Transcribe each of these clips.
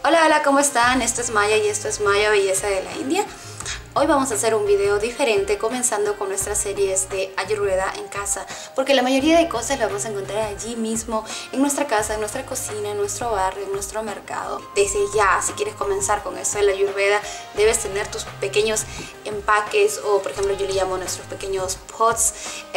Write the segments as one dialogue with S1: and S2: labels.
S1: Hola, hola, ¿cómo están? Esto es Maya y esto es Maya Belleza de la India. Hoy vamos a hacer un video diferente, comenzando con nuestras series de Ayurveda en casa, porque la mayoría de cosas las vamos a encontrar allí mismo, en nuestra casa, en nuestra cocina, en nuestro barrio, en nuestro mercado. Desde ya, si quieres comenzar con esto de la Ayurveda, debes tener tus pequeños empaques, o por ejemplo yo le llamo nuestros pequeños pots,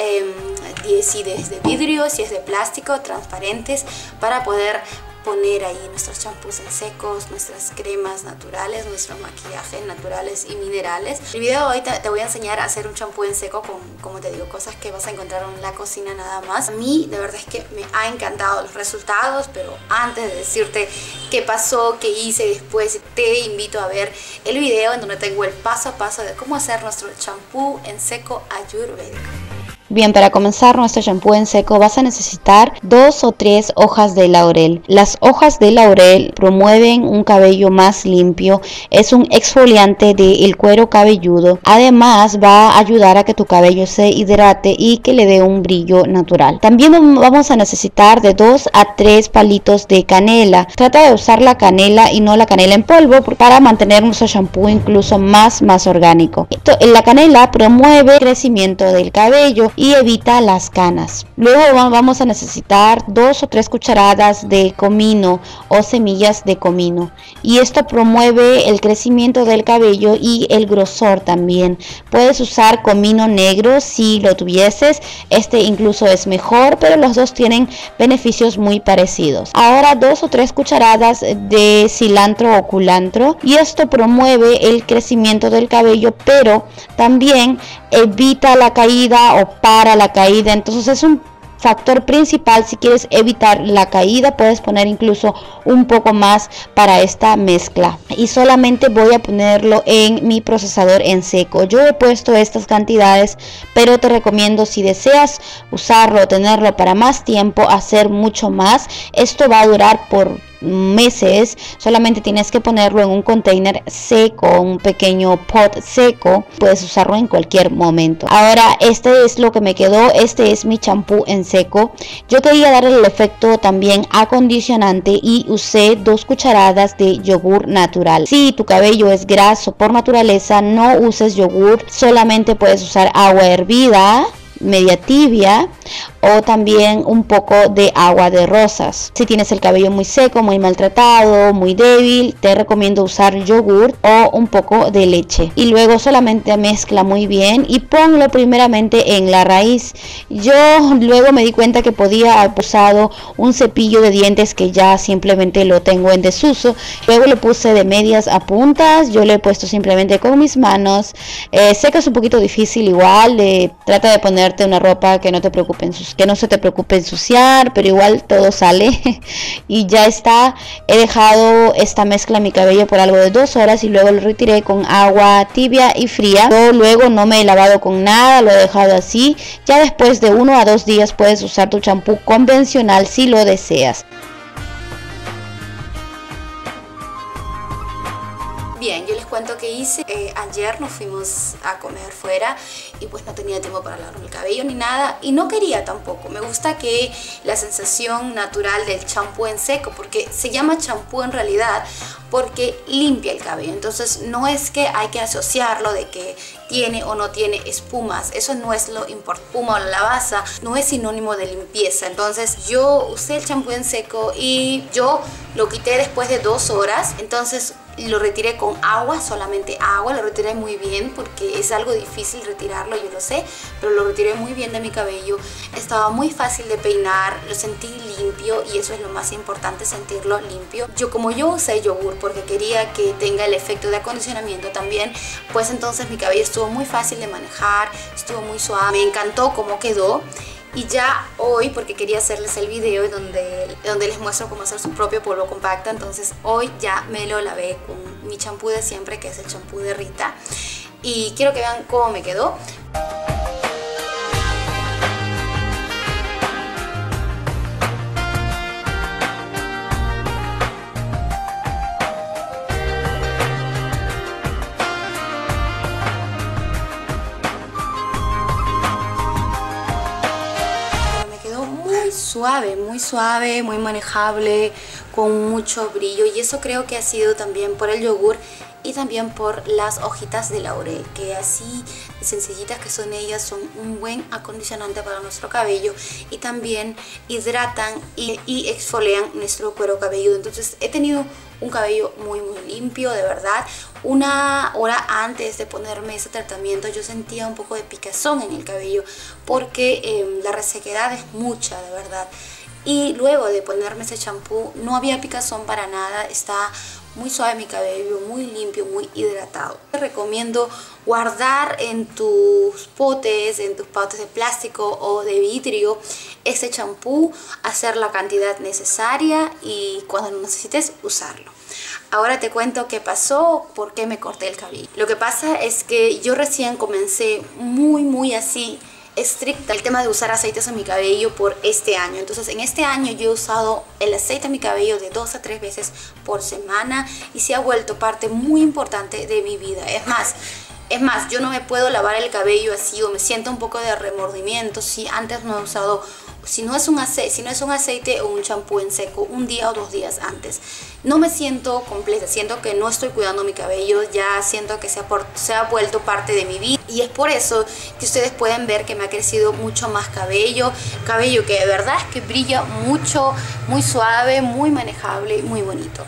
S1: si es de vidrio, si es de plástico, transparentes, para poder poner ahí nuestros champús en secos, nuestras cremas naturales, nuestros maquillajes naturales y minerales. El video de hoy te voy a enseñar a hacer un champú en seco con, como te digo, cosas que vas a encontrar en la cocina nada más. A mí de verdad es que me ha encantado los resultados, pero antes de decirte qué pasó, qué hice después, te invito a ver el video en donde tengo el paso a paso de cómo hacer nuestro champú en seco ayurvédico.
S2: Bien, para comenzar nuestro shampoo en seco vas a necesitar 2 o 3 hojas de laurel. Las hojas de laurel promueven un cabello más limpio, es un exfoliante del cuero cabelludo. Además va a ayudar a que tu cabello se hidrate y que le dé un brillo natural. También vamos a necesitar de 2 a 3 palitos de canela. Trata de usar la canela y no la canela en polvo para mantener nuestro shampoo incluso más orgánico. La canela promueve el crecimiento del cabello y evita las canas. Luego vamos a necesitar 2 o 3 cucharadas de comino o semillas de comino, y esto promueve el crecimiento del cabello y el grosor también. Puedes usar comino negro si lo tuvieses, este incluso es mejor, pero los dos tienen beneficios muy parecidos. Ahora 2 o 3 cucharadas de cilantro o culantro, y esto promueve el crecimiento del cabello, pero también evita la caída o para la caída. Entonces es un factor principal. Si quieres evitar la caída, puedes poner incluso un poco más para esta mezcla, y solamente voy a ponerlo en mi procesador en seco. Yo he puesto estas cantidades, pero te recomiendo, si deseas usarlo o tenerlo para más tiempo, hacer mucho más. Esto va a durar por meses. Solamente tienes que ponerlo en un container seco, un pequeño pot seco. Puedes usarlo en cualquier momento. Ahora, este es lo que me quedó. Este es mi champú en seco. Yo quería darle el efecto también acondicionante y usé 2 cucharadas de yogur natural. Si tu cabello es graso por naturaleza, no uses yogur, solamente puedes usar agua hervida media tibia, o también un poco de agua de rosas. Si tienes el cabello muy seco, muy maltratado, muy débil, te recomiendo usar yogur o un poco de leche, y luego solamente mezcla muy bien y ponlo primeramente en la raíz. Yo luego me di cuenta que podía haber usado un cepillo de dientes que ya simplemente lo tengo en desuso. Luego lo puse de medias a puntas. Yo lo he puesto simplemente con mis manos. Sé que es un poquito difícil igual, trata de ponerte una ropa que no se te preocupe ensuciar, pero igual todo sale. Y ya está. He dejado esta mezcla en mi cabello por algo de 2 horas y luego lo retiré con agua tibia y fría. Yo luego no me he lavado con nada, lo he dejado así. Ya después de 1 a 2 días puedes usar tu champú convencional si lo deseas.
S1: Bien, yo les cuento que hice. Ayer nos fuimos a comer fuera y pues no tenía tiempo para lavarme el cabello ni nada, y no quería tampoco. Me gusta que la sensación natural del champú en seco, porque se llama champú en realidad porque limpia el cabello. Entonces no es que hay que asociarlo de que tiene o no tiene espumas. Eso no es lo importante. Espuma o lavaza no es sinónimo de limpieza. Entonces yo usé el champú en seco y yo lo quité después de 2 horas. Entonces lo retiré con agua, solamente agua. Lo retiré muy bien porque es algo difícil retirarlo, yo lo sé, pero lo retiré muy bien de mi cabello. Estaba muy fácil de peinar, lo sentí limpio, y eso es lo más importante, sentirlo limpio. Como yo usé yogur porque quería que tenga el efecto de acondicionamiento también, pues entonces mi cabello estuvo muy fácil de manejar, estuvo muy suave. Me encantó cómo quedó. Y ya hoy, porque quería hacerles el video donde les muestro cómo hacer su propio polvo compacto, entonces hoy ya me lo lavé con mi champú de siempre, que es el champú de Rita, y quiero que vean cómo me quedó. suave, muy manejable, con mucho brillo, y eso creo que ha sido también por el yogur y también por las hojitas de laurel, que así sencillitas que son ellas, son un buen acondicionante para nuestro cabello y también hidratan y exfolian nuestro cuero cabelludo. Entonces he tenido un cabello muy limpio, de verdad. Una hora antes de ponerme ese tratamiento yo sentía un poco de picazón en el cabello porque la resequedad es mucha, de verdad. Y luego de ponerme ese champú no había picazón para nada, está muy suave mi cabello, muy limpio, muy hidratado. Te recomiendo guardar en tus potes de plástico o de vidrio este champú, hacer la cantidad necesaria y cuando lo necesites usarlo. Ahora te cuento qué pasó, por qué me corté el cabello. Lo que pasa es que yo recién comencé muy así estricta el tema de usar aceites en mi cabello por este año. Entonces en este año yo he usado el aceite en mi cabello de 2 a 3 veces por semana y se ha vuelto parte muy importante de mi vida. Es más, yo no me puedo lavar el cabello así o me siento un poco de remordimiento si antes no he usado, si no es un aceite o un champú en seco un día o 2 días antes. No me siento completa, siento que no estoy cuidando mi cabello, ya siento que se ha vuelto parte de mi vida. Y es por eso que ustedes pueden ver que me ha crecido mucho más cabello que de verdad es que brilla mucho, muy suave, muy manejable, muy bonito.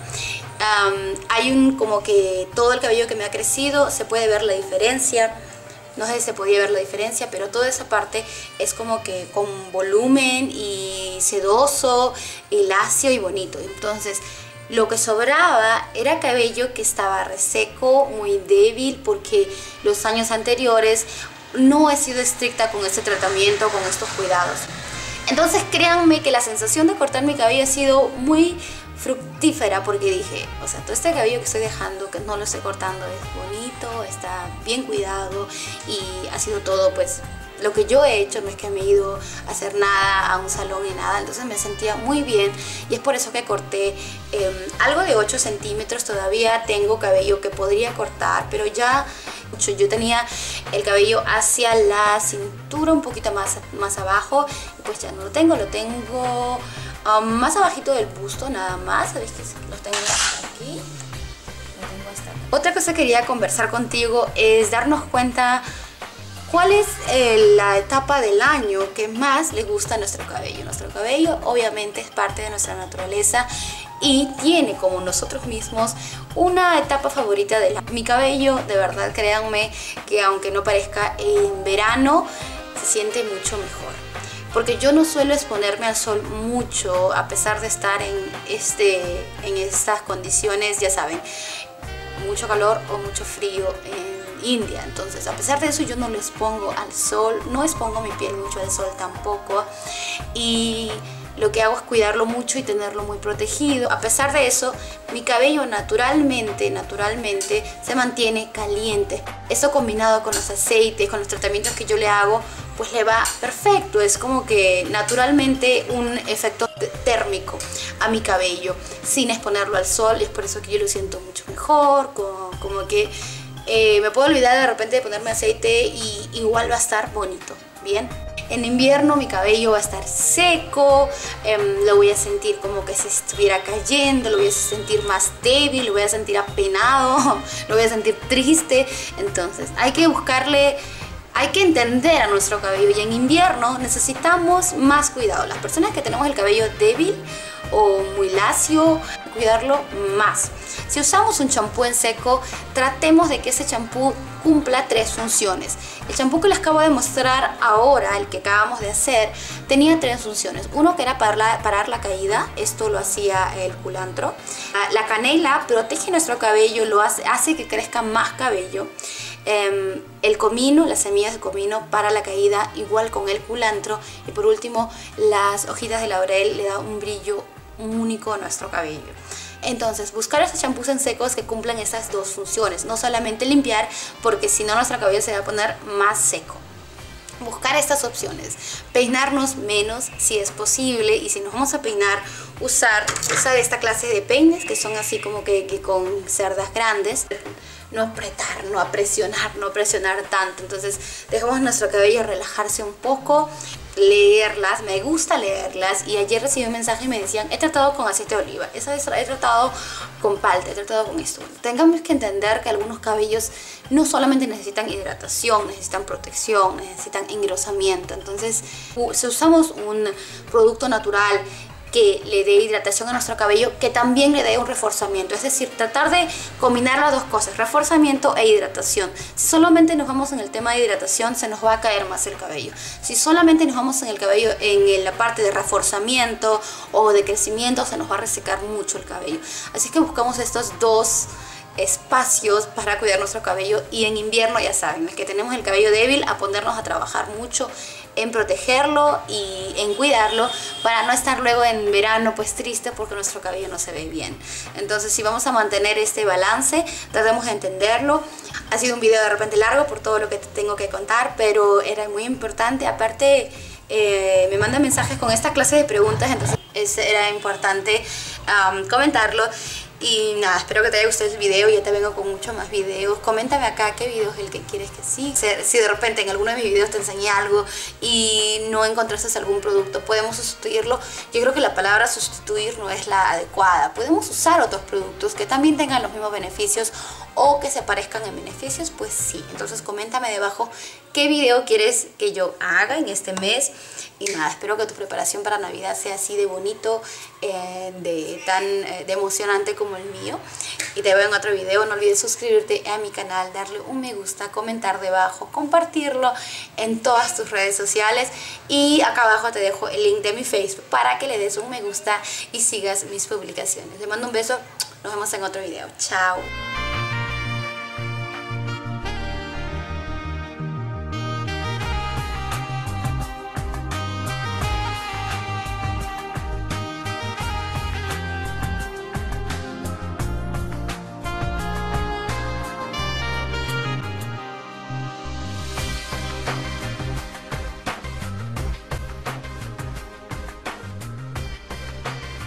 S1: Hay como que todo el cabello que me ha crecido, se puede ver la diferencia. No sé si se podía ver la diferencia, pero toda esa parte es como que con volumen y sedoso y lacio y bonito. Entonces lo que sobraba era cabello que estaba reseco, muy débil, porque los años anteriores no he sido estricta con este tratamiento, con estos cuidados. Entonces créanme que la sensación de cortar mi cabello ha sido muy fructífera, porque dije, o sea, todo este cabello que estoy dejando, que no lo estoy cortando, es bonito, está bien cuidado y ha sido todo pues lo que yo he hecho. No es que me he ido a hacer nada a un salón ni nada, entonces me sentía muy bien y es por eso que corté algo de 8 centímetros. Todavía tengo cabello que podría cortar, pero ya yo tenía el cabello hacia la cintura, un poquito más abajo, y pues ya no lo tengo más abajito del busto nada más. ¿Sabéis que lo tengo hasta aquí? Lo tengo hasta aquí. Otra cosa que quería conversar contigo es darnos cuenta cuál es la etapa del año que más le gusta a nuestro cabello. Nuestro cabello obviamente es parte de nuestra naturaleza y tiene como nosotros mismos una etapa favorita del año. Mi cabello, de verdad, créanme que aunque no parezca, en verano se siente mucho mejor, porque yo no suelo exponerme al sol mucho, a pesar de estar en estas condiciones, ya saben, mucho calor o mucho frío en India. Entonces a pesar de eso yo no lo expongo al sol, no expongo mi piel mucho al sol tampoco, y lo que hago es cuidarlo mucho y tenerlo muy protegido. A pesar de eso, mi cabello naturalmente se mantiene caliente. Eso combinado con los aceites, con los tratamientos que yo le hago, pues le va perfecto. Es como que naturalmente un efecto térmico a mi cabello sin exponerlo al sol, y es por eso que yo lo siento mucho mejor, como que me puedo olvidar de repente de ponerme aceite y igual va a estar bonito, ¿bien? En invierno mi cabello va a estar seco, lo voy a sentir como que se estuviera cayendo, lo voy a sentir más débil, lo voy a sentir apenado, lo voy a sentir triste. Entonces hay que entender a nuestro cabello, y en invierno necesitamos más cuidado. Las personas que tenemos el cabello débil o muy lacio, cuidarlo más. Si usamos un champú en seco, tratemos de que ese champú cumpla 3 funciones. El champú que les acabo de mostrar ahora, el que acabamos de hacer, tenía 3 funciones. Uno que era parar la caída, esto lo hacía el culantro. La canela protege nuestro cabello, hace que crezca más cabello. El comino, las semillas de comino para la caída, igual con el culantro. Y por último, las hojitas de laurel le da un brillo único a nuestro cabello. Entonces, buscar estos champús en secos que cumplan esas 2 funciones, no solamente limpiar, porque si no nuestro cabello se va a poner más seco. Buscar estas opciones, peinarnos menos si es posible, y si nos vamos a peinar, usar esta clase de peines que son así como que con cerdas grandes. No apretar, no presionar tanto. Entonces dejamos nuestro cabello relajarse un poco leerlas, me gusta leerlas, y ayer recibí un mensaje y me decían, he tratado con aceite de oliva, esa vez he tratado con palta, he tratado con esto. Tengamos que entender que algunos cabellos no solamente necesitan hidratación, necesitan protección, necesitan engrosamiento. Entonces, si usamos un producto natural que le dé hidratación a nuestro cabello, que también le dé un reforzamiento, es decir, tratar de combinar las dos cosas, reforzamiento e hidratación. Si solamente nos vamos en el tema de hidratación, se nos va a caer más el cabello. Si solamente nos vamos en el cabello, en la parte de reforzamiento o de crecimiento, se nos va a resecar mucho el cabello. Así que buscamos estos dos espacios para cuidar nuestro cabello, y en invierno, ya saben, el que tenemos el cabello débil, a ponernos a trabajar mucho en protegerlo y en cuidarlo, para no estar luego en verano pues triste porque nuestro cabello no se ve bien. Entonces, si vamos a mantener este balance, tratemos de entenderlo. Ha sido un video de repente largo por todo lo que te tengo que contar, pero era muy importante. Aparte, me mandan mensajes con esta clase de preguntas, entonces era importante comentarlo. Y nada, espero que te haya gustado el video. Ya te vengo con muchos más videos. Coméntame acá qué video es el que quieres que sí. Si de repente en alguno de mis videos te enseñé algo y no encontraste algún producto, podemos sustituirlo. Yo creo que la palabra sustituir no es la adecuada. Podemos usar otros productos que también tengan los mismos beneficios o que se parezcan en beneficios, pues sí. Entonces coméntame debajo qué video quieres que yo haga en este mes. Y nada, espero que tu preparación para Navidad sea así de bonito, de emocionante como el mío. Y te veo en otro video. No olvides suscribirte a mi canal, darle un me gusta, comentar debajo, compartirlo en todas tus redes sociales. Y acá abajo te dejo el link de mi Facebook para que le des un me gusta y sigas mis publicaciones. Te mando un beso. Nos vemos en otro video. Chao.